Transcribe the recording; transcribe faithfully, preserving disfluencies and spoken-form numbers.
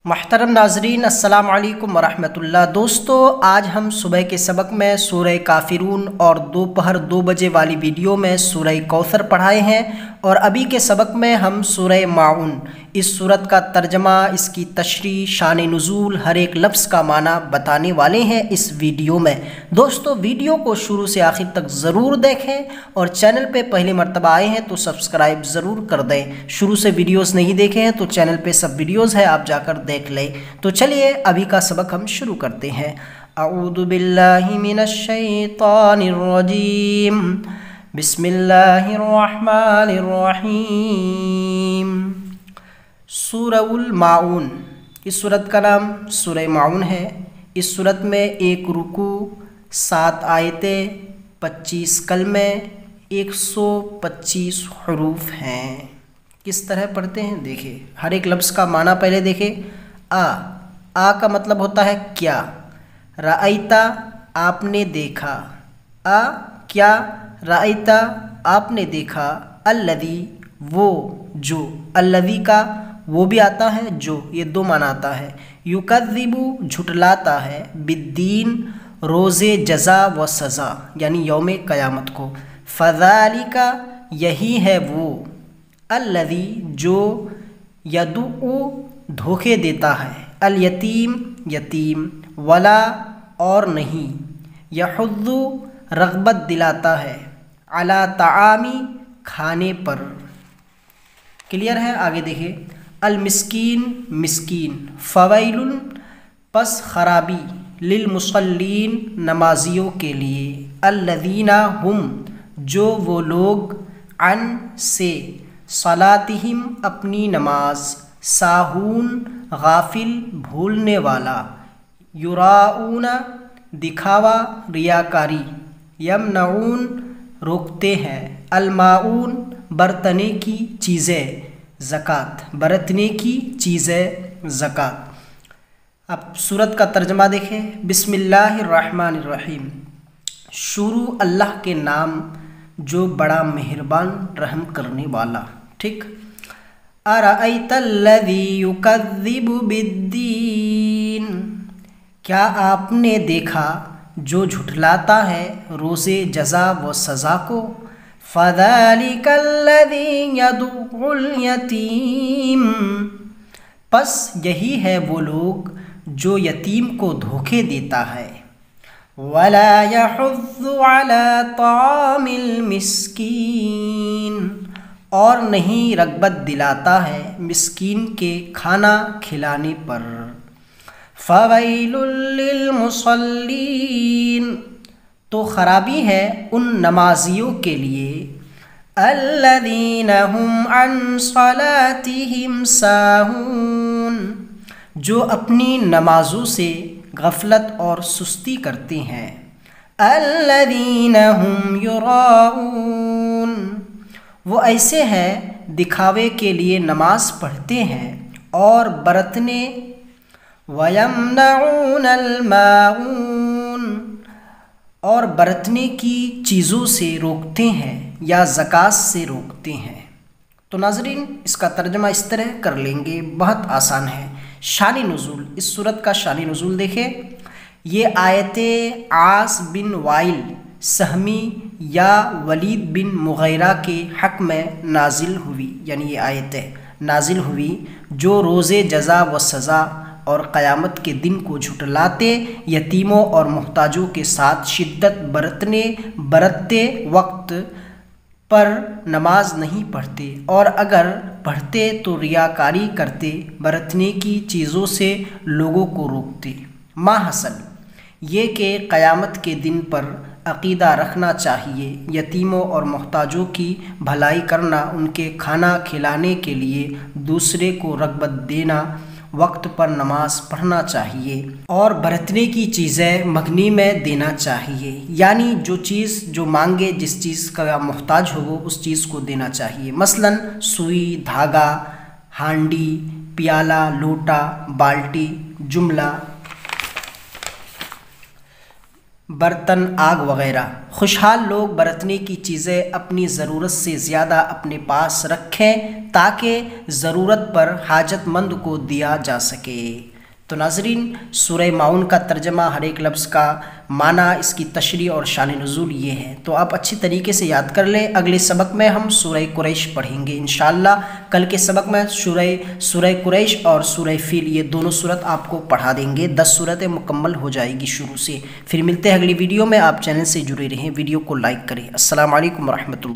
محترم ناظرین، السلام علیکم ورحمۃ اللہ۔ دوستو، آج ہم صبح کے سبق میں سورہ کافرون اور دوپہر دو بجے والی ویڈیو میں سورہ کوثر پڑھائے ہیں، اور ابھی کے سبق میں ہم سورہ ماعون، اس سورت کا ترجمہ، اس کی تشریح، شان نزول، ہر ایک لفظ کا معنی بتانے والے ہیں اس ویڈیو میں۔ دوستو، ویڈیو کو شروع سے آخر تک ضرور دیکھیں، اور چینل پہ پہلی مرتبہ آئے ہیں تو سبسکرائب ضرور کر دیں۔ شروع سے ویڈیوز نہیں دیکھے ہیں تو چینل پہ سب ویڈیوز ہیں، آپ جا کر دیکھ لیں۔ تو چلیے ابھی کا سبق ہم شروع کرتے ہیں۔ اعوذ باللہ من الشیطان الرجیم، بسم اللہ الرحمن الرحیم۔ سورہ الماعون، اس سورت کا نام سورہ ماعون ہے۔ اس سورت میں ایک رکوع، سات آیتیں، پچیس کلمے، ایک سو پچیس حروف ہیں۔ کس طرح پڑھتے ہیں دیکھیں۔ ہر ایک لفظ کا معنی پہلے دیکھیں۔ آ آ کا مطلب ہوتا ہے کیا۔ رأیتا، آپ نے دیکھا۔ آ کیا، رأیتا آپ نے دیکھا۔ الذی، وہ، جو۔ الذی کا وہ بھی آتا ہے، جو، یہ دو معنی آتا ہے۔ یکذب، جھٹلاتا ہے۔ بالدین، روز جزا و سزا، یعنی یوم قیامت کو۔ فذالک، یہی ہے وہ۔ الذی، جو، یدعو، دھوکے دیتا ہے۔ الیتیم، یتیم۔ ولا، اور نہیں۔ یحض، رغبت دلاتا ہے۔ علی طعامی، کھانے پر۔ کلیئر ہے؟ آگے دیکھیں۔ المسکین، مسکین۔ فویل، پس خرابی۔ للمصلین، نمازیوں کے لیے۔ الذین، ہم، جو وہ لوگ، عن، سے، صلاتہم، اپنی نماز، ساہون، غافل، بھولنے والا۔ یراؤون، دکھاوا، ریاکاری۔ یمنعون، روکتے ہیں۔ الماعون، برتنے کی چیزیں، زکوٰۃ، برتنے کی چیزیں، زکوٰۃ۔ اب سورت کا ترجمہ دیکھیں۔ بسم اللہ الرحمن الرحیم، شروع اللہ کے نام جو بڑا مہربان، رحم کرنے والا۔ ٹھیک۔ ارأیت الذی یکذب بالدین، کیا آپ نے دیکھا جو جھٹلاتا ہے روز جزا و سزا کو۔ فذلک الذی یدعو الیتیم، پس یہی ہے وہ لوگ جو یتیم کو دھوکے دیتا ہے۔ ولا یحض علی طعام المسکین، اور نہیں رغبت دلاتا ہے مسکین کے کھانا کھلانے پر۔ فویل للمصلین، تو خرابی ہے ان نمازیوں کے لیے۔ الذین هم عن صلاتهم ساہون، جو اپنی نمازوں سے غفلت اور سستی کرتے ہیں۔ الذین هم یراؤون، وہ ایسے ہیں دکھاوے کے لیے نماز پڑھتے ہیں اور برتنے۔ وَيَمْنَعُونَ الْمَاعُونَ، اور برتنے کی چیزوں سے روکتے ہیں یا زکوٰۃ سے روکتے ہیں۔ تو ناظرین، اس کا ترجمہ اس طرح کر لیں گے، بہت آسان ہے۔ شان نزول، اس سورت کا شان نزول دیکھیں۔ یہ آیتیں عاص بن وائل سہمی یا ولید بن مغیرہ کے حق میں نازل ہوئی، یعنی یہ آیتیں نازل ہوئی جو روز جزا و سزا اور قیامت کے دن کو جھٹلاتے، یتیموں اور محتاجوں کے ساتھ شدت برتنے برتتے وقت پر نماز نہیں پڑھتے، اور اگر پڑھتے تو ریاکاری کرتے، برتنے کی چیزوں سے لوگوں کو روکتے۔ ما حاصل یہ کہ قیامت کے دن پر عقیدہ رکھنا چاہیے، یتیموں اور محتاجوں کی بھلائی کرنا، ان کے کھانا کھلانے کے لیے دوسرے کو رغبت دینا، وقت پر نماز پڑھنا چاہیے، اور برتنے کی چیزیں مغنی میں دینا چاہیے، یعنی جو چیز جو مانگے، جس چیز کا محتاج ہو وہ اس چیز کو دینا چاہیے۔ مثلاً سوئی، دھاگا، ہانڈی، پیالہ، لوٹا، بالٹی، جملہ۔ برتن آگ وغیرہ۔ خوشحال لوگ برتنے کی چیزیں اپنی ضرورت سے زیادہ اپنے پاس رکھیں تاکہ ضرورت پر حاجت مند کو دیا جا سکے۔ تو ناظرین، سورہ ماؤن کا ترجمہ، ہر ایک لفظ کا معنی، اس کی تشریح اور شان نزول یہ ہے، تو آپ اچھی طریقے سے یاد کر لیں۔ اگلے سبق میں ہم سورہ قریش پڑھیں گے انشاءاللہ۔ کل کے سبق میں سورہ سورہ قریش اور سورہ فیل یہ دونوں صورت آپ کو پڑھا دیں گے، دس صورتیں مکمل ہو جائے گی شروع سے۔ پھر ملتے ہیں اگلی ویڈیو میں، آپ چینل سے جڑے رہیں، ویڈیو کو لائک کریں۔ السلام علیکم ورحمۃ اللہ۔